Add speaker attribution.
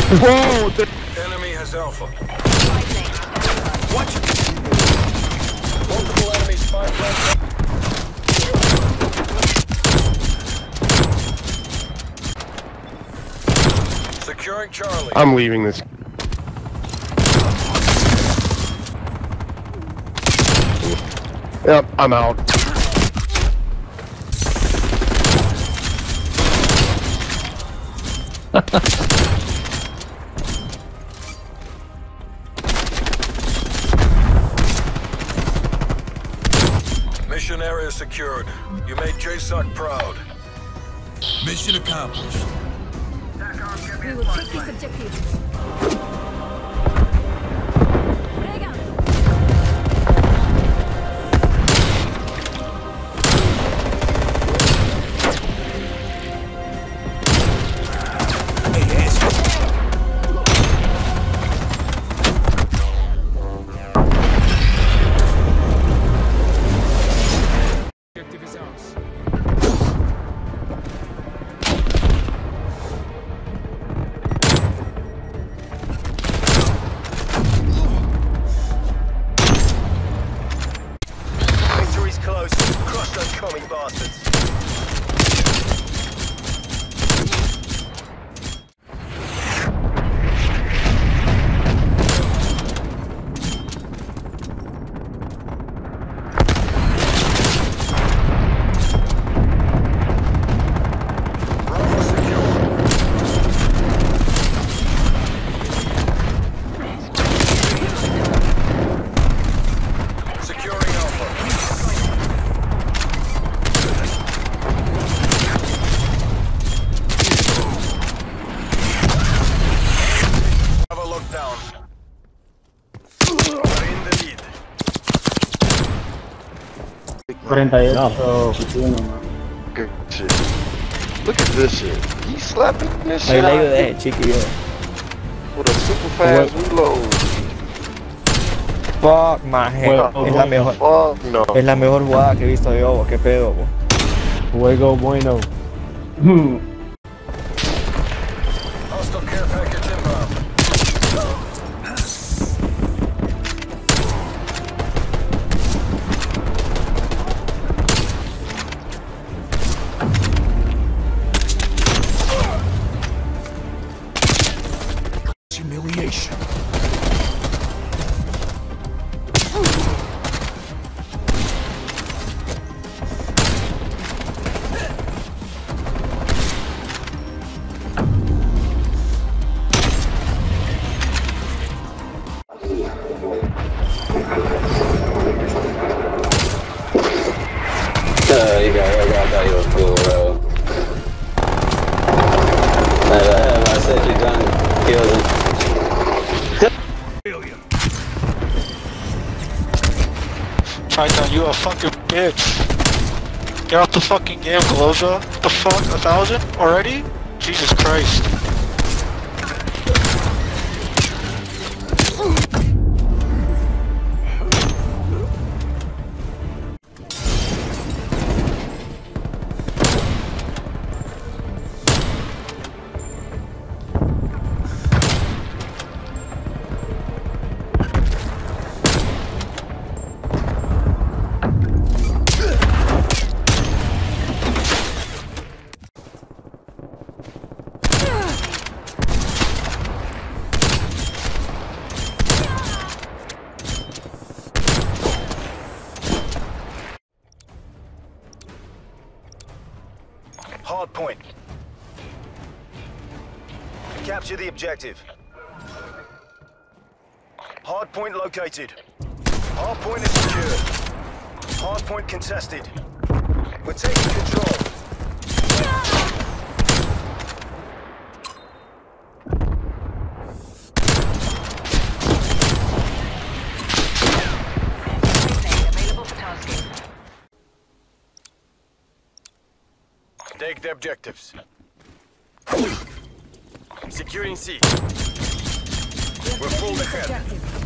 Speaker 1: Whoa!
Speaker 2: Enemy has Alpha. Watch it! Multiple enemies spy plane. Securing Charlie.
Speaker 1: I'm leaving this. Yep, I'm out.
Speaker 2: Mission area secured. You made JSOC proud. Mission accomplished.
Speaker 3: We will take this objective.
Speaker 2: Close. Crush those commie bastards. Bravo secure. Securing Alpha. Down. We're in the lead.
Speaker 4: 48.
Speaker 5: No.
Speaker 1: Good shit. Look at this shit. He's slapping this
Speaker 5: May
Speaker 1: shit
Speaker 5: lấy
Speaker 1: out
Speaker 5: cái này chiếc kia.
Speaker 1: with a super fast reload.
Speaker 5: Fuck my head. Es la mejor.
Speaker 1: Fuck no.
Speaker 5: Es la mejor jugada que he visto yo. Qué pedo, po.
Speaker 4: Juego bueno.
Speaker 2: Hostile care package inbound. Humiliation.
Speaker 6: You got you was cool, bro. I said you done kills him.
Speaker 7: Python, you a fucking bitch. Get off the fucking game, Colosia. What the fuck? 1,000 already? Jesus Christ.
Speaker 2: Hard point. Capture the objective. Hard point located. Hard point is secured. Hard point contested. We're taking control.
Speaker 3: Available for tasking.
Speaker 2: Take the objectives. Securing C. We're full ahead.